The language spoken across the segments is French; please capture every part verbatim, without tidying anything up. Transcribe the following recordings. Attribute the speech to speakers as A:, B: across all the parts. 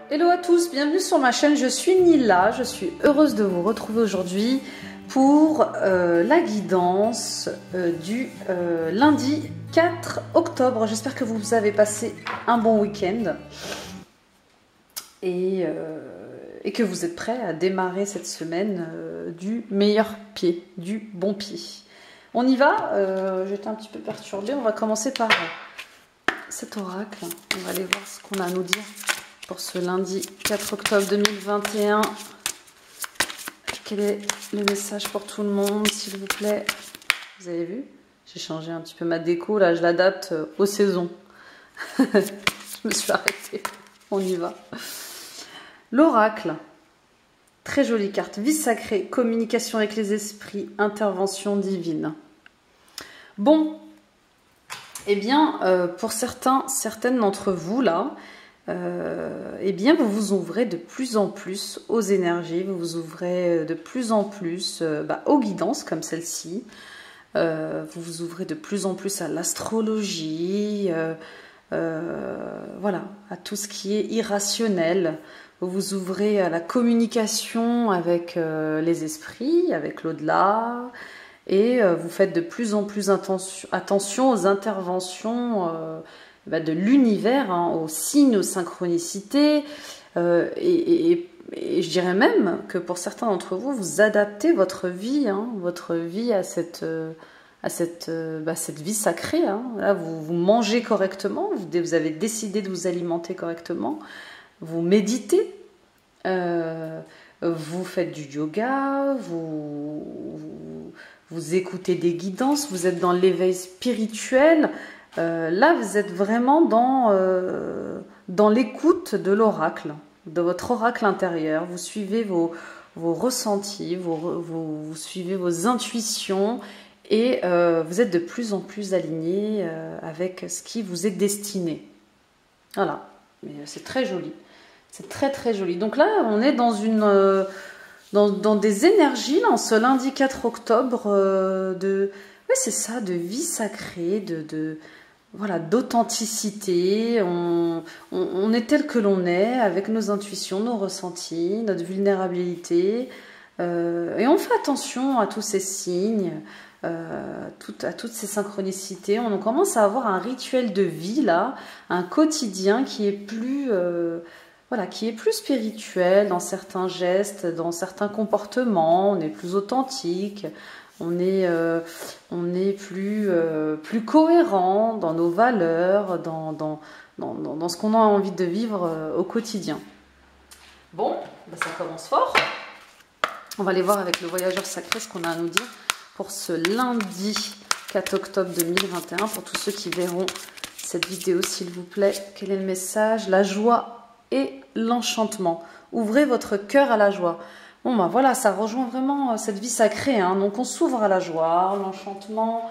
A: Hello à tous, bienvenue sur ma chaîne, je suis Nila, je suis heureuse de vous retrouver aujourd'hui pour euh, la guidance euh, du euh, lundi quatre octobre. J'espère que vous avez passé un bon week-end et, euh, et que vous êtes prêts à démarrer cette semaine euh, du meilleur pied, du bon pied. On y va, euh, j'étais un petit peu perturbée, on va commencer par cet oracle, on va aller voir ce qu'on a à nous dire pour ce lundi quatre octobre deux mille vingt et un. Quel est le message pour tout le monde, s'il vous plaît? Vous avez vu? J'ai changé un petit peu ma déco, là je l'adapte aux saisons. Je me suis arrêtée, on y va. L'oracle, très jolie carte, vie sacrée, communication avec les esprits, intervention divine. Bon, eh bien, euh, pour certains, certaines d'entre vous là, Euh, eh bien, vous vous ouvrez de plus en plus aux énergies, vous vous ouvrez de plus en plus euh, bah, aux guidances comme celle-ci, euh, vous vous ouvrez de plus en plus à l'astrologie, euh, euh, voilà, à tout ce qui est irrationnel, vous vous ouvrez à la communication avec euh, les esprits, avec l'au-delà, et euh, vous faites de plus en plus attention, attention aux interventions euh, de l'univers, hein, aux signes, aux synchronicités, euh, et, et, et je dirais même que pour certains d'entre vous, vous adaptez votre vie, hein, votre vie à cette, euh, à cette, euh, bah, cette vie sacrée. Hein. Là, vous, vous mangez correctement, vous, vous avez décidé de vous alimenter correctement, vous méditez, euh, vous faites du yoga, vous, vous, vous écoutez des guidances, vous êtes dans l'éveil spirituel. Euh, là, vous êtes vraiment dans, euh, dans l'écoute de l'oracle, de votre oracle intérieur. Vous suivez vos, vos ressentis, vos, vos, vous suivez vos intuitions et euh, vous êtes de plus en plus aligné euh, avec ce qui vous est destiné. Voilà, mais c'est très joli. C'est très très joli. Donc là, on est dans, une, euh, dans, dans des énergies, là, en ce lundi quatre octobre, euh, de, ouais, c'est ça, de vie sacrée, de... de Voilà, d'authenticité, on, on, on est tel que l'on est, avec nos intuitions, nos ressentis, notre vulnérabilité, euh, et on fait attention à tous ces signes, euh, tout, à toutes ces synchronicités. On commence à avoir un rituel de vie, là, un quotidien qui est plus, euh, voilà, qui est plus spirituel dans certains gestes, dans certains comportements, on est plus authentique. On est, euh, on est plus, euh, plus cohérent dans nos valeurs, dans, dans, dans, dans ce qu'on a envie de vivre euh, au quotidien. Bon, ben ça commence fort. On va aller voir avec le voyageur sacré ce qu'on a à nous dire pour ce lundi quatre octobre deux mille vingt et un. Pour tous ceux qui verront cette vidéo, s'il vous plaît, quel est le message? La joie et l'enchantement. Ouvrez votre cœur à la joie. Bon ben voilà, ça rejoint vraiment cette vie sacrée, hein. Donc on s'ouvre à la joie, l'enchantement,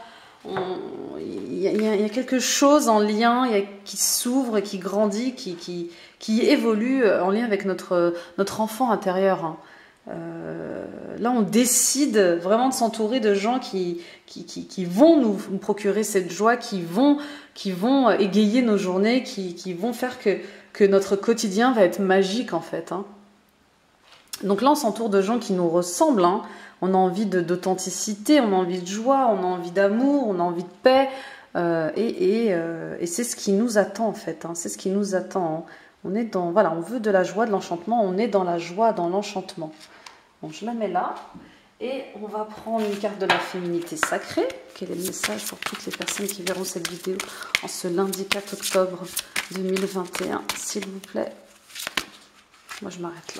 A: il y, y, y a quelque chose en lien y a, qui s'ouvre, qui grandit, qui, qui, qui évolue en lien avec notre, notre enfant intérieur. Hein. Euh, là on décide vraiment de s'entourer de gens qui, qui, qui, qui vont nous, nous procurer cette joie, qui vont, qui vont égayer nos journées, qui, qui vont faire que, que notre quotidien va être magique en fait, hein. Donc là, on s'entoure de gens qui nous ressemblent. Hein. On a envie d'authenticité, on a envie de joie, on a envie d'amour, on a envie de paix. Euh, et et, euh, et c'est ce qui nous attend en fait. Hein. C'est ce qui nous attend. Hein. On est dans, voilà, on veut de la joie, de l'enchantement. On est dans la joie, dans l'enchantement. Bon, je la mets là. Et on va prendre une carte de la féminité sacrée. Quel est le message pour toutes les personnes qui verront cette vidéo en ce lundi quatre octobre deux mille vingt et un, s'il vous plaît. Moi, je m'arrête là.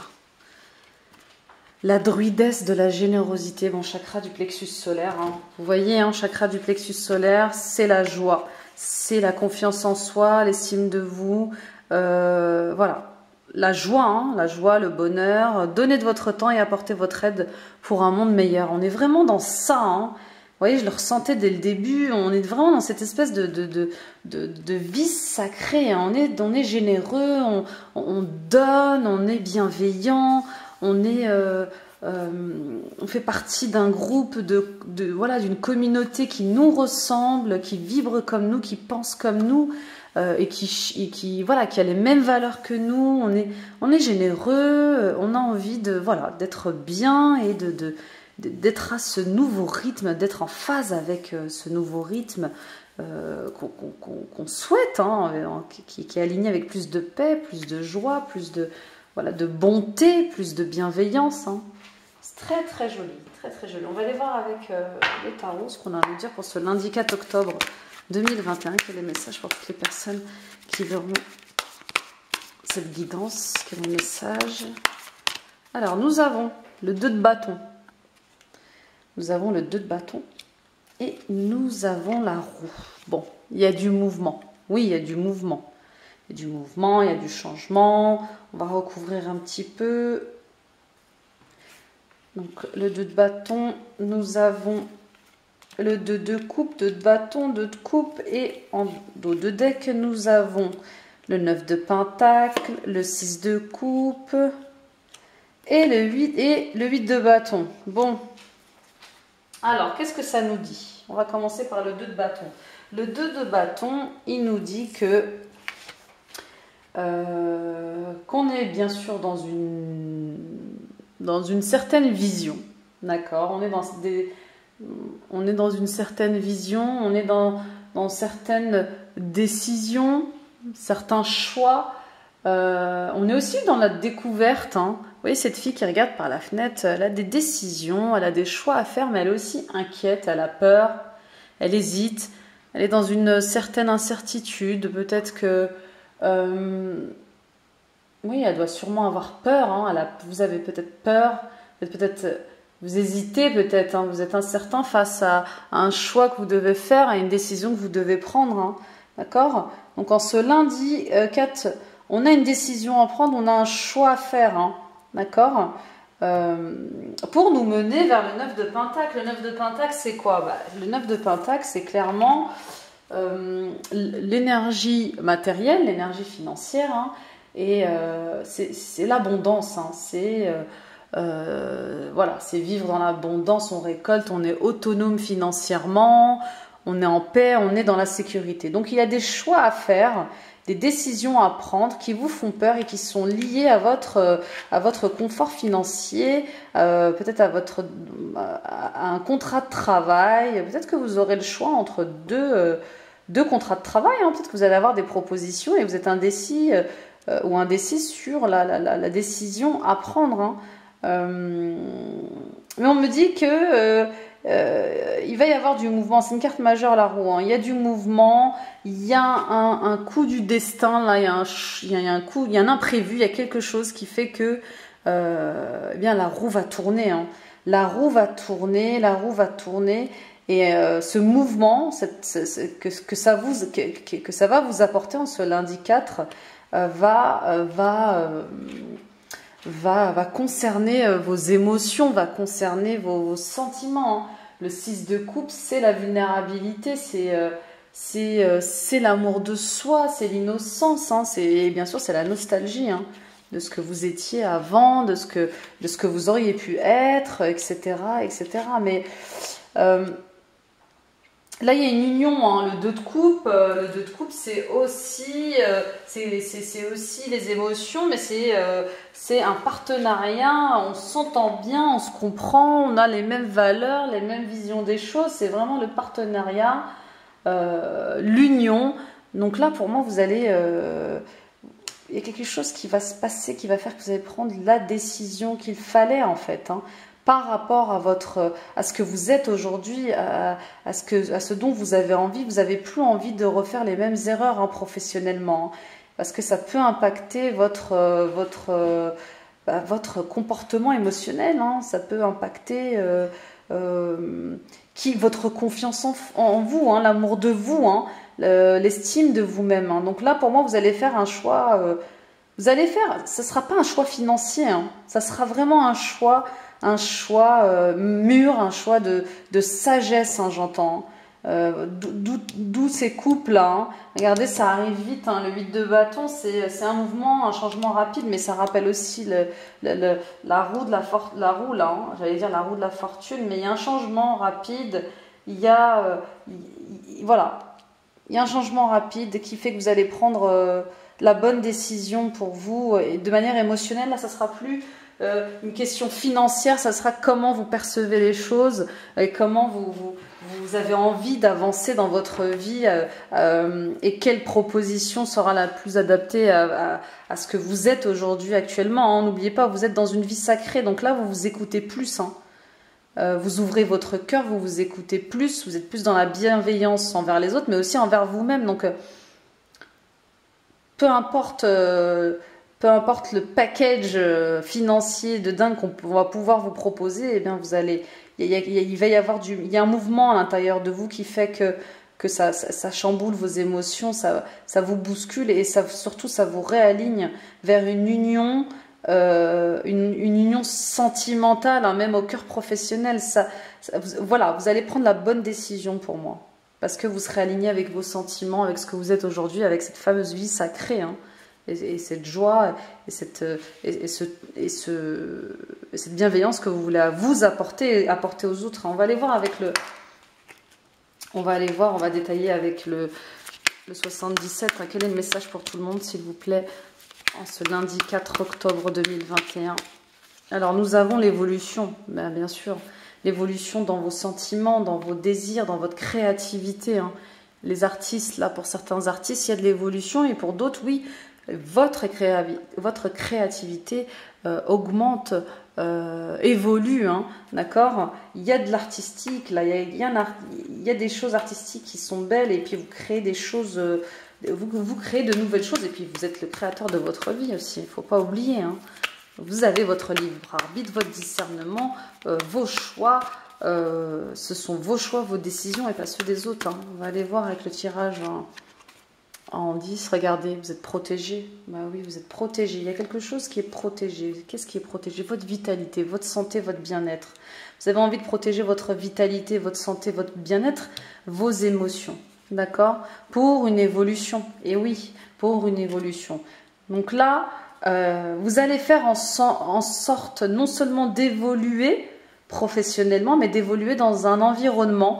A: La druidesse de la générosité, mon chakra du plexus solaire. Hein. Vous voyez, hein, chakra du plexus solaire, c'est la joie, c'est la confiance en soi, l'estime de vous. Euh, voilà, la joie, hein, la joie, le bonheur. Donnez de votre temps et apportez votre aide pour un monde meilleur. On est vraiment dans ça. Hein. Vous voyez, je le ressentais dès le début. On est vraiment dans cette espèce de, de, de, de, de vie sacrée. Hein. On, est, on est généreux, on, on donne, on est bienveillant. On est, euh, euh, on fait partie d'un groupe de, de voilà, d'une communauté qui nous ressemble, qui vibre comme nous, qui pense comme nous. euh, et, qui, et qui, voilà, qui a les mêmes valeurs que nous. On est, on est généreux, on a envie de, voilà, d'être bien et de, de, d'être à ce nouveau rythme, d'être en phase avec euh, ce nouveau rythme euh, qu'on qu'on, qu'on souhaite, hein, qui, qui est aligné avec plus de paix, plus de joie, plus de, voilà, de bonté, plus de bienveillance. Hein. C'est très très joli, très très joli. On va aller voir avec euh, les tarots ce qu'on a à nous dire pour ce lundi quatre octobre deux mille vingt et un. Quel est le message pour toutes les personnes qui verront cette guidance? Quel est le message? Alors, nous avons le deux de bâton. Nous avons le deux de bâton. Et nous avons la roue. Bon, il y a du mouvement. Oui, il y a du mouvement. Il y a du mouvement, il y a du changement. On va recouvrir un petit peu. Donc, le deux de bâton, nous avons le deux de coupe, deux de bâton, deux de coupe. Et en dos de deck, nous avons le neuf de pentacle, le six de coupe et le huit, et le huit de bâton. Bon. Alors, qu'est-ce que ça nous dit? On va commencer par le deux de bâton. Le deux de bâton, il nous dit que euh, qu'on est bien sûr dans une, dans une certaine vision. D'accord? On est dans des, on est dans une certaine vision, on est dans, dans certaines décisions, certains choix. Euh, on est aussi dans la découverte. Hein. Vous voyez cette fille qui regarde par la fenêtre, elle a des décisions, elle a des choix à faire, mais elle est aussi inquiète, elle a peur, elle hésite, elle est dans une certaine incertitude. Peut-être que... Euh, oui, elle doit sûrement avoir peur. Hein. Elle a, vous avez peut-être peur, peut-être... Vous hésitez peut-être, hein, vous êtes incertain face à, à un choix que vous devez faire, à une décision que vous devez prendre. Hein. D'accord? Donc en ce lundi euh, quatre... On a une décision à prendre, on a un choix à faire, hein, d'accord, euh, pour nous mener vers le neuf de pentacle. Le neuf de pentacle, c'est quoi? Bah, le neuf de pentacle, c'est clairement euh, l'énergie matérielle, l'énergie financière, hein, et euh, c'est l'abondance, hein, c'est euh, euh, voilà, c'est vivre dans l'abondance, on récolte, on est autonome financièrement, on est en paix, on est dans la sécurité. Donc il y a des choix à faire, des décisions à prendre qui vous font peur et qui sont liées à votre, à votre confort financier, euh, peut-être à, votre, à un contrat de travail. Peut-être que vous aurez le choix entre deux, euh, deux contrats de travail. Hein. Peut-être que vous allez avoir des propositions et vous êtes indécis euh, ou indécis sur la, la, la, la décision à prendre. Hein. Euh, mais on me dit que... Euh, Euh, il va y avoir du mouvement, c'est une carte majeure la roue, hein. Il y a du mouvement, il y a un, un coup du destin, là, il y a un, il y a un coup, il y a un imprévu, il y a quelque chose qui fait que euh, eh bien, la roue va tourner, hein. La roue va tourner, la roue va tourner, et euh, ce mouvement, cette, ce, que, que, ça vous, que, que ça va vous apporter en ce lundi quatre euh, va... Euh, va euh, Va, va concerner vos émotions, va concerner vos, vos sentiments. Hein. Le six de coupe, c'est la vulnérabilité, c'est euh, c'est euh, l'amour de soi, c'est l'innocence. Hein. Et bien sûr, c'est la nostalgie hein, de ce que vous étiez avant, de ce que, de ce que vous auriez pu être, et cetera et cetera. Mais... Euh, là, il y a une union, hein, le deux de coupe. Euh, le deux de coupe, c'est aussi, euh, c'est aussi les émotions, mais c'est euh, un partenariat. On s'entend bien, on se comprend, on a les mêmes valeurs, les mêmes visions des choses. C'est vraiment le partenariat, euh, l'union. Donc là, pour moi, vous allez... Euh, il y a quelque chose qui va se passer, qui va faire que vous allez prendre la décision qu'il fallait, en fait, hein. Par rapport à, votre, à ce que vous êtes aujourd'hui, à, à, ce que, à ce dont vous avez envie. Vous n'avez plus envie de refaire les mêmes erreurs hein, professionnellement, hein, parce que ça peut impacter votre, votre, bah, votre comportement émotionnel, hein, ça peut impacter euh, euh, qui, votre confiance en, en vous, hein, l'amour de vous, hein, l'estime de vous-même. Hein. Donc là, pour moi, vous allez faire un choix, euh, vous allez faire, ça ne sera pas un choix financier, hein, ça sera vraiment un choix... un choix euh, mûr, un choix de, de sagesse, hein, j'entends. Euh, D'où ces couples-là. Hein. Regardez, ça arrive vite. Hein. Le huit de bâton, c'est un mouvement, un changement rapide, mais ça rappelle aussi le, le, le, la roue de la, for la roue, là. Hein. J'allais dire la roue de la fortune, mais il y a un changement rapide. Il y a... Euh, il, il, voilà. Il y a un changement rapide qui fait que vous allez prendre euh, la bonne décision pour vous. Et de manière émotionnelle, là, ça sera plus euh, une question financière, ça sera comment vous percevez les choses et comment vous, vous, vous avez envie d'avancer dans votre vie euh, euh, et quelle proposition sera la plus adaptée à, à, à ce que vous êtes aujourd'hui actuellement. Hein. N'oubliez pas, vous êtes dans une vie sacrée, donc là, vous vous écoutez plus. Hein. Euh, vous ouvrez votre cœur, vous vous écoutez plus, vous êtes plus dans la bienveillance envers les autres, mais aussi envers vous-même. Donc, euh, peu importe, euh, peu importe le package euh, financier de dingue qu'on va pouvoir vous proposer, eh bien, vous allez, il, y a, il, y a, il va y avoir du, il y a un mouvement à l'intérieur de vous qui fait que que ça, ça, ça chamboule vos émotions, ça, ça vous bouscule et ça, surtout ça vous réaligne vers une union. Euh, une, une union sentimentale, hein, même au cœur professionnel, ça, ça, vous, voilà, vous allez prendre la bonne décision pour moi, parce que vous serez aligné avec vos sentiments, avec ce que vous êtes aujourd'hui, avec cette fameuse vie sacrée, hein, et, et cette joie, et cette, et, et ce, et ce, et cette bienveillance que vous voulez vous apporter, apporter aux autres. On va aller voir avec le, on va aller voir, on va détailler avec le, le soixante-dix-sept. Hein, quel est le message pour tout le monde, s'il vous plaît? En ce lundi quatre octobre deux mille vingt et un. Alors, nous avons l'évolution, ben, bien sûr. L'évolution dans vos sentiments, dans vos désirs, dans votre créativité. Hein. Les artistes, là, pour certains artistes, il y a de l'évolution. Et pour d'autres, oui, votre, créa votre créativité euh, augmente, euh, évolue. Hein, d'accord? Il y a de l'artistique, là. Il y a, il y a un art il y a des choses artistiques qui sont belles. Et puis, vous créez des choses... Euh, Vous, vous créez de nouvelles choses et puis vous êtes le créateur de votre vie aussi. Il ne faut pas oublier. Hein. Vous avez votre libre arbitre, votre discernement, euh, vos choix. Euh, ce sont vos choix, vos décisions et pas ceux des autres. Hein. On va aller voir avec le tirage en, en dix. Regardez, vous êtes protégé. Bah oui, vous êtes protégé. Il y a quelque chose qui est protégé. Qu'est-ce qui est protégé? Votre vitalité, votre santé, votre bien-être. Vous avez envie de protéger votre vitalité, votre santé, votre bien-être, vos émotions. D'accord? Pour une évolution. Et oui, pour une évolution. Donc là, euh, vous allez faire en, so en sorte non seulement d'évoluer professionnellement, mais d'évoluer dans un environnement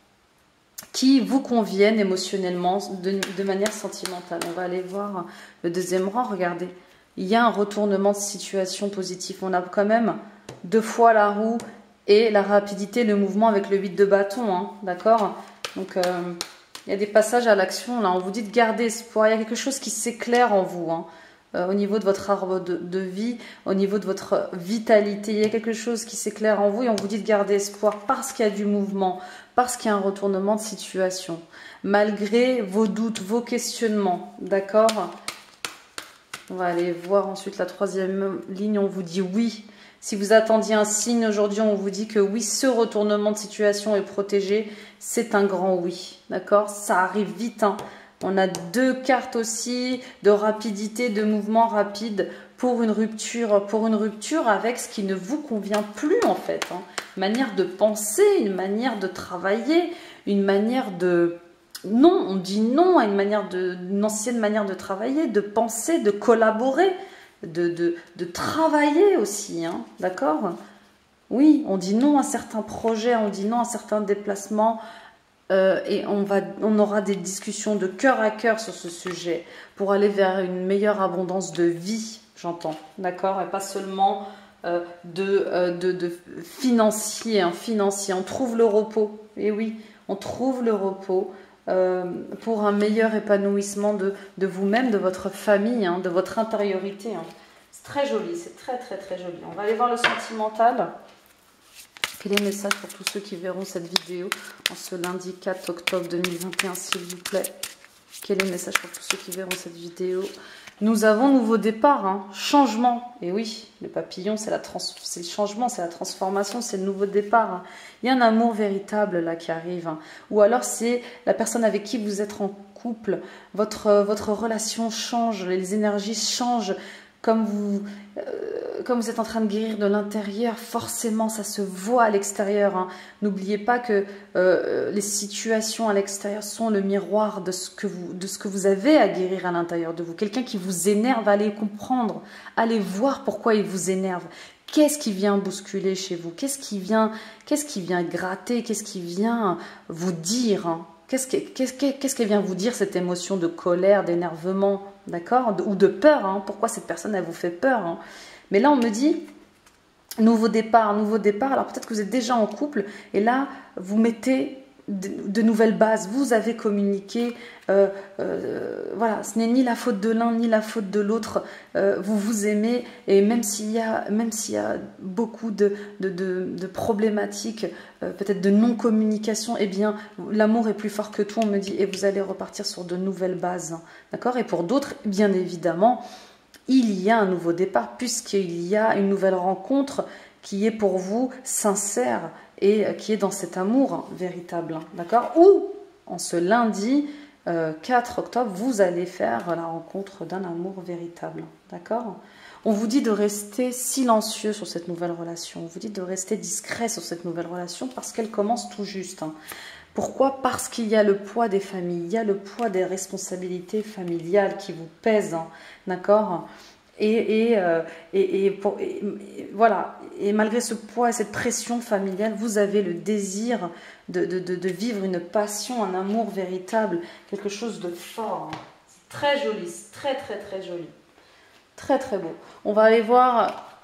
A: qui vous convienne émotionnellement, de, de manière sentimentale. On va aller voir le deuxième rang. Regardez, il y a un retournement de situation positif. On a quand même deux fois la roue et la rapidité, le mouvement avec le huit de bâton. Hein, d'accord? Donc... Euh, il y a des passages à l'action, là, on vous dit de garder espoir. Il y a quelque chose qui s'éclaire en vous, hein, euh, au niveau de votre arbre de, de vie, au niveau de votre vitalité. Il y a quelque chose qui s'éclaire en vous et on vous dit de garder espoir parce qu'il y a du mouvement, parce qu'il y a un retournement de situation. Malgré vos doutes, vos questionnements, d'accord? On va aller voir ensuite la troisième ligne, on vous dit oui. Si vous attendiez un signe aujourd'hui, on vous dit que oui, ce retournement de situation est protégé. C'est un grand oui, d'accord? Ça arrive vite. Hein. On a deux cartes aussi de rapidité, de mouvement rapide pour une rupture, pour une rupture avec ce qui ne vous convient plus en fait. Hein. Une manière de penser, une manière de travailler, une manière de... Non, on dit non à une, manière de, une ancienne manière de travailler, de penser, de collaborer. De, de, de travailler aussi, hein, d'accord? Oui, on dit non à certains projets, on dit non à certains déplacements euh, et on, va, on aura des discussions de cœur à cœur sur ce sujet pour aller vers une meilleure abondance de vie, j'entends, d'accord? Et pas seulement euh, de, euh, de, de financier, hein, financier. On trouve le repos, et oui, on trouve le repos. Euh, pour un meilleur épanouissement de, de vous-même, de votre famille, hein, de votre intériorité. Hein. C'est très joli, c'est très très très joli. On va aller voir le sentimental. Quel est le message pour tous ceux qui verront cette vidéo en ce lundi quatre octobre deux mille vingt et un, s'il vous plaît? Quel est le message pour tous ceux qui verront cette vidéo? Nous avons nouveau départ, hein, changement. Et oui, le papillon, c'est le changement, c'est la transformation, c'est le nouveau départ. Hein. Il y a un amour véritable là qui arrive. Hein. Ou alors c'est la personne avec qui vous êtes en couple. Votre, votre relation change, les énergies changent. Comme vous, euh, comme vous êtes en train de guérir de l'intérieur, forcément ça se voit à l'extérieur. Hein. N'oubliez pas que euh, les situations à l'extérieur sont le miroir de ce, que vous, de ce que vous avez à guérir à l'intérieur de vous. Quelqu'un qui vous énerve, allez comprendre, allez voir pourquoi il vous énerve. Qu'est-ce qui vient bousculer chez vous? Qu'est-ce qui vient, qu'est-ce qui vient gratter? Qu'est-ce qui vient vous dire? Hein? Qu'est-ce qu'elle qu'est-ce qu'est-ce qu'elle vient vous dire, cette émotion de colère, d'énervement, d'accord, ou de peur, hein? Pourquoi cette personne, elle vous fait peur, hein? Mais là, on me dit, nouveau départ, nouveau départ. Alors peut-être que vous êtes déjà en couple, et là, vous mettez de, de nouvelles bases. Vous avez communiqué, euh, euh, voilà, ce n'est ni la faute de l'un, ni la faute de l'autre. Euh, vous vous aimez, et même s'il y a, même s'il y a beaucoup de, de, de, de problématiques, euh, peut-être de non-communication, eh bien, l'amour est plus fort que tout, on me dit, et vous allez repartir sur de nouvelles bases, hein, d'accord? Et pour d'autres, bien évidemment, il y a un nouveau départ, puisqu'il y a une nouvelle rencontre qui est pour vous sincère et qui est dans cet amour véritable, d'accord? Ou, en ce lundi euh, quatre octobre, vous allez faire la rencontre d'un amour véritable, d'accord? On vous dit de rester silencieux sur cette nouvelle relation, on vous dit de rester discret sur cette nouvelle relation parce qu'elle commence tout juste, hein. Pourquoi? Parce qu'il y a le poids des familles, il y a le poids des responsabilités familiales qui vous pèsent, hein, d'accord? Et, et, euh, et, et, pour, et, et voilà, et malgré ce poids et cette pression familiale, vous avez le désir de, de, de, de vivre une passion, un amour véritable, quelque chose de fort. C'est très joli, c'est très très très joli. Très très beau. On va aller voir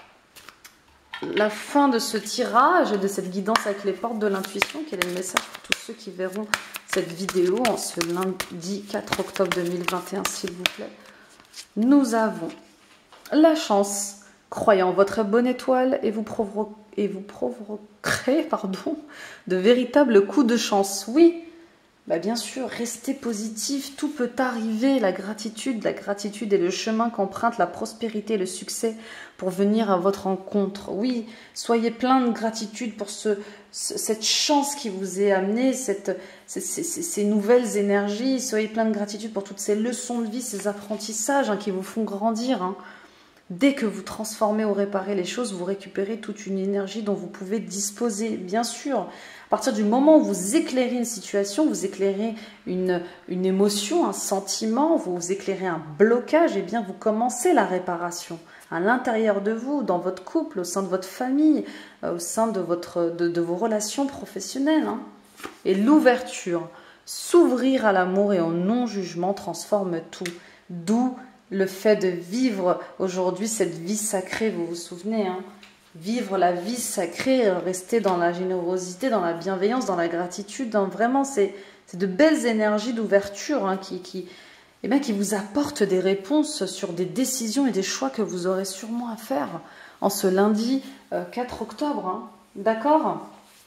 A: la fin de ce tirage, de cette guidance avec les portes de l'intuition. Quel est le message pour tous ceux qui verront cette vidéo en ce lundi quatre octobre deux mille vingt et un, s'il vous plaît. Nous avons la chance, croyez en votre bonne étoile et vous provoquerez, et vous provoquerez pardon, de véritables coups de chance. Oui, bah bien sûr, restez positif, tout peut arriver. La gratitude, la gratitude est le chemin qu'emprunte la prospérité et le succès pour venir à votre rencontre. Oui, soyez plein de gratitude pour ce, ce, cette chance qui vous est amenée, cette, ces, ces, ces nouvelles énergies. Soyez plein de gratitude pour toutes ces leçons de vie, ces apprentissages, hein, qui vous font grandir, hein. Dès que vous transformez ou réparez les choses, vous récupérez toute une énergie dont vous pouvez disposer. Bien sûr, à partir du moment où vous éclairez une situation, vous éclairez une, une émotion, un sentiment, vous éclairez un blocage, et bien vous commencez la réparation à l'intérieur de vous, dans votre couple, au sein de votre famille, au sein de, votre, de, de vos relations professionnelles, hein. Et l'ouverture, s'ouvrir à l'amour et au non-jugement transforme tout. D'où le fait de vivre aujourd'hui cette vie sacrée, vous vous souvenez, hein, vivre la vie sacrée, rester dans la générosité, dans la bienveillance, dans la gratitude, dans vraiment c'est de belles énergies d'ouverture, hein, qui, qui, eh bien, qui vous apportent des réponses sur des décisions et des choix que vous aurez sûrement à faire en ce lundi euh, quatre octobre, hein. D'accord?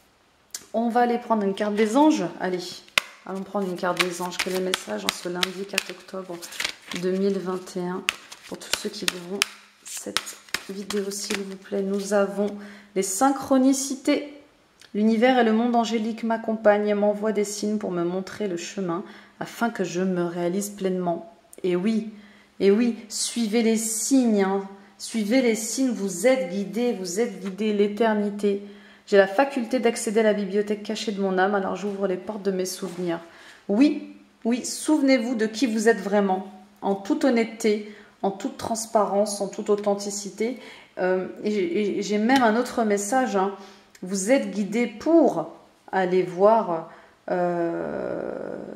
A: On va aller prendre une carte des anges. Allez, allons prendre une carte des anges. Quel est le message en ce lundi quatre octobre deux mille vingt et un pour tous ceux qui verront cette vidéo, s'il vous plaît? Nous avons les synchronicités. L'univers et le monde angélique m'accompagnent et m'envoient des signes pour me montrer le chemin afin que je me réalise pleinement. Et oui, et oui, suivez les signes, hein. Suivez les signes, vous êtes guidés, vous êtes guidés, l'éternité. J'ai la faculté d'accéder à la bibliothèque cachée de mon âme, alors j'ouvre les portes de mes souvenirs. Oui, oui, souvenez-vous de qui vous êtes vraiment, en toute honnêteté, en toute transparence, en toute authenticité. Euh, et j'ai même un autre message, hein. Vous êtes guidés pour aller voir euh,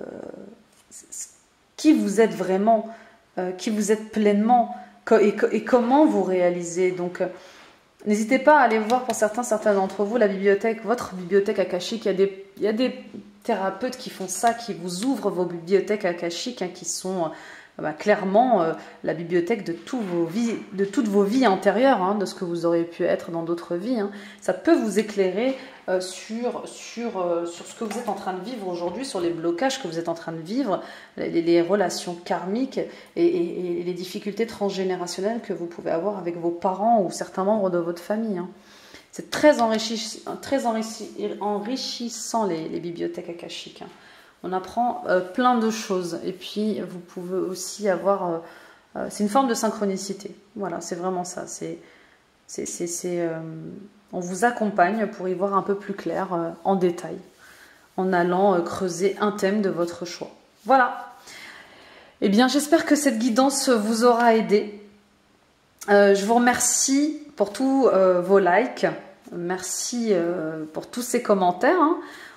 A: qui vous êtes vraiment, euh, qui vous êtes pleinement, et, et comment vous réalisez. Donc, euh, n'hésitez pas à aller voir pour certains, certains d'entre vous, la bibliothèque, votre bibliothèque akashique. Il y a des, il y a des thérapeutes qui font ça, qui vous ouvrent vos bibliothèques akashiques, hein, qui sont bah, clairement euh, la bibliothèque de, tous vos vies, de toutes vos vies antérieures, hein, de ce que vous auriez pu être dans d'autres vies, hein. Ça peut vous éclairer euh, sur, sur, euh, sur ce que vous êtes en train de vivre aujourd'hui, sur les blocages que vous êtes en train de vivre, les, les relations karmiques et, et, et les difficultés transgénérationnelles que vous pouvez avoir avec vos parents ou certains membres de votre famille, hein. C'est très, enrichi, très enrichi, enrichissant les, les bibliothèques akashiques, hein. On apprend euh, plein de choses. Et puis, vous pouvez aussi avoir... Euh, euh, c'est une forme de synchronicité. Voilà, c'est vraiment ça. C'est, c'est, c'est, c'est, euh, on vous accompagne pour y voir un peu plus clair euh, en détail, en allant euh, creuser un thème de votre choix. Voilà. Eh bien, j'espère que cette guidance vous aura aidé. Euh, je vous remercie pour tous euh, vos likes. Merci euh, pour tous ces commentaires, hein.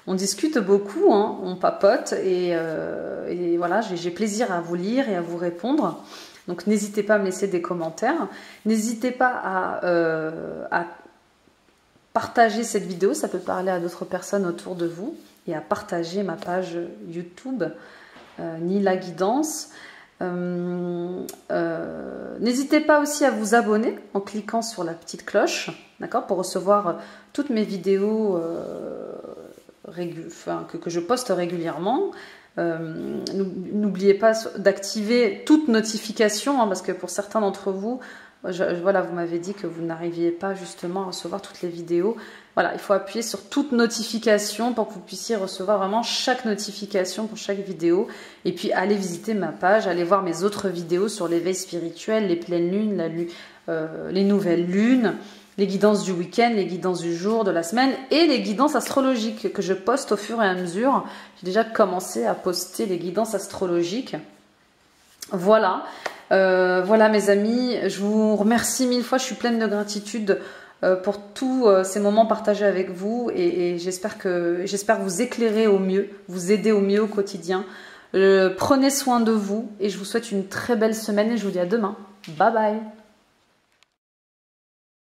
A: On discute beaucoup, hein, on papote et, euh, et voilà, j'ai plaisir à vous lire et à vous répondre. Donc n'hésitez pas à me laisser des commentaires. N'hésitez pas à, euh, à partager cette vidéo, ça peut parler à d'autres personnes autour de vous. Et à partager ma page YouTube, euh, Nila Guidance. Euh, euh, N'hésitez pas aussi à vous abonner en cliquant sur la petite cloche, d'accord, pour recevoir toutes mes vidéos euh, enfin, que, que je poste régulièrement. Euh, N'oubliez pas d'activer toute notification, hein, parce que pour certains d'entre vous, je, voilà, vous m'avez dit que vous n'arriviez pas justement à recevoir toutes les vidéos. Voilà, il faut appuyer sur toute notification pour que vous puissiez recevoir vraiment chaque notification pour chaque vidéo. Et puis, allez visiter ma page, allez voir mes autres vidéos sur l'éveil spirituel, les pleines lunes, la, euh, les nouvelles lunes, les guidances du week-end, les guidances du jour, de la semaine et les guidances astrologiques que je poste au fur et à mesure. J'ai déjà commencé à poster les guidances astrologiques. Voilà. Euh, voilà mes amis, je vous remercie mille fois, je suis pleine de gratitude euh, pour tous euh, ces moments partagés avec vous et, et j'espère que j'espère vous éclairer au mieux, vous aider au mieux au quotidien. Euh, prenez soin de vous et je vous souhaite une très belle semaine et je vous dis à demain. Bye bye.